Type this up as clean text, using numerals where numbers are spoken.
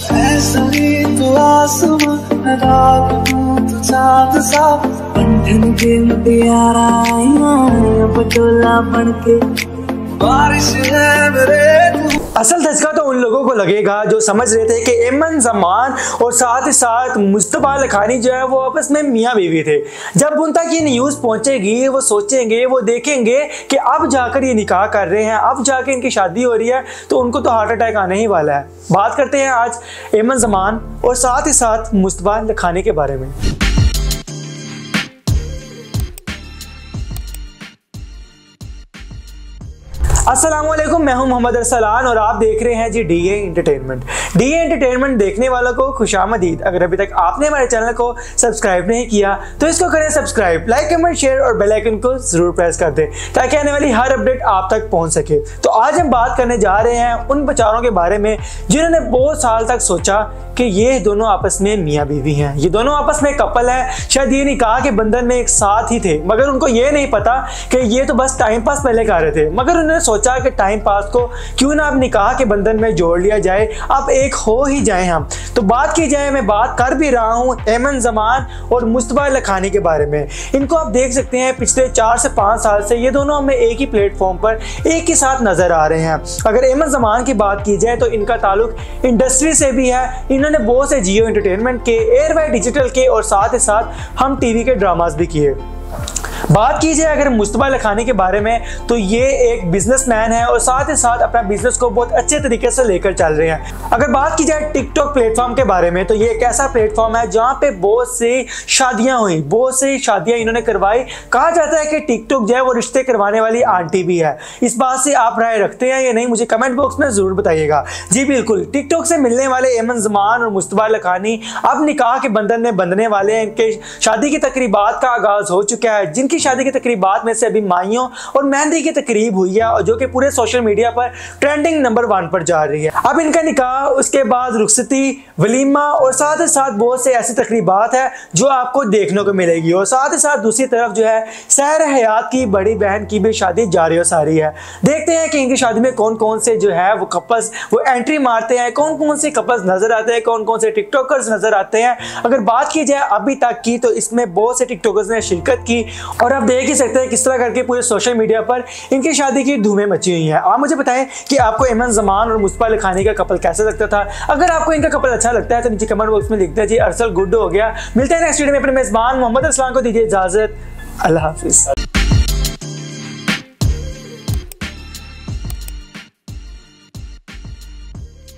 ऐसा ही तो आसमां मैं रात हूँ तो चाँद सा बंधन के मुटियारा पटोला बनके बारिश है मेरे। असल धचका तो उन लोगों को लगेगा जो समझ रहे थे कि एमन जमान और साथ ही साथ मुस्तफा लखानी जो है वो आपस में मियाँ बीवी थे। जब उन तक ये न्यूज़ पहुंचेगी वो सोचेंगे, वो देखेंगे कि अब जाकर ये निकाह कर रहे हैं, अब जाकर इनकी शादी हो रही है, तो उनको तो हार्ट अटैक आने ही वाला है। बात करते हैं आज एमन जमान और साथ ही साथ मुस्तफा लखानी के बारे में। अस्सलामुअलैकुम, मैं हूं मोहम्मद अरसलान और आप देख रहे हैं G DA entertainment. DA entertainment देखने वालों को खुशामदीद। अगर अभी तक आपने हमारे चैनल को सब्सक्राइब नहीं किया तो इसको करें सब्सक्राइब, लाइक, कमेंट, शेयर और बेल आइकन को जरूर प्रेस कर दें ताकि आने वाली हर अपडेट आप तक पहुंच सके। तो आज हम बात करने जा रहे हैं उन बेचारों के बारे में जिन्होंने बहुत साल तक सोचा कि ये दोनों आपस में मियाँ बीवी हैं, ये दोनों आपस में कपल है, शायद ये निकाह के बंधन में एक साथ ही थे, मगर उनको ये नहीं पता कि ये तो बस टाइम पास पहले कर रहे थे। मगर उन्होंने सोचा कि टाइम पास को क्यों ना अब निकाह के बंधन में जोड़ लिया जाए, अब एक हो ही जाए हम। तो बात की जाए, मैं बात कर भी रहा हूँ एमन जमान और मुस्तफा लखानी के बारे में। इनको आप देख सकते हैं पिछले 4 से 5 साल से ये दोनों हमें एक ही प्लेटफॉर्म पर एक ही साथ नजर आ रहे हैं। अगर एमन जमान की बात की जाए तो इनका ताल्लुक इंडस्ट्री से भी है। इन्होंने बहुत से जियो एंटरटेनमेंट के, एयरवाई डिजिटल के और साथ ही साथ हम टीवी के ड्रामास भी किए। बात की जाए अगर मुस्तफा लखानी के बारे में तो ये एक बिजनेसमैन है और साथ ही साथ अपना बिजनेस को बहुत अच्छे तरीके से लेकर चल रहे हैं। अगर बात की जाए टिकटॉक प्लेटफॉर्म के बारे में तो ये एक ऐसा प्लेटफॉर्म है जहां पे बहुत सी शादियां हुई, बहुत सी शादियां इन्होंने करवाई। कहा जाता है कि टिकटॉक जो है वो रिश्ते करवाने वाली आंटी भी है। इस बात से आप राय रखते हैं या नहीं, मुझे कमेंट बॉक्स में जरूर बताइएगा। जी बिल्कुल, टिकटॉक से मिलने वाले एमन जमान और मुस्तफा लखानी अब निकाह के बंधन में बंधने वाले हैं। इनके शादी की तकरीबात का आगाज हो चुका है। जिनकी शादी की तकरीबात में से अभी माइयों और मेहंदी की तकरीब हुई है और जो कि पूरे सोशल मीडिया पर ट्रेंडिंग नंबर 1 पर जा रही है। अब इनका निकाह, उसके बाद रुखसती, वलीमा और साथ ही साथ बहुत से ऐसी तकरीबात है जो आपको देखने को मिलेगी। और साथ ही साथ दूसरी तरफ जो है सहर हयात की बड़ी बहन की भी शादी जारी और सारी है। देखते हैं कि इनकी शादी में कौन कौन से जो है वो कपल्स वो एंट्री मारते हैं, कौन कौन से कपल्स नजर आते हैं, कौन कौन से टिकटॉकर्स नजर आते हैं। अगर बात की जाए अभी तक की तो इसमें बहुत से टिकटॉकर्स ने शिरकत की और अब देख ही सकते हैं किस तरह करके पूरे सोशल मीडिया पर इनकी शादी की धूमें मची हुई हैं। आप मुझे बताएं कि आपको एमन जमान और मुस्तफा लखानी का कपल कैसा लगता था। अगर आपको इनका कपल अच्छा लगता है तो नीचे कमेंट बॉक्स में लिख दीजिए। अरसल गुड हो गया। मिलते हैं नेक्स्ट वीडियो में अपने मेजबान मोहम्मद अरसलान को दीजिए इजाजत। अल्लाह हाफिज।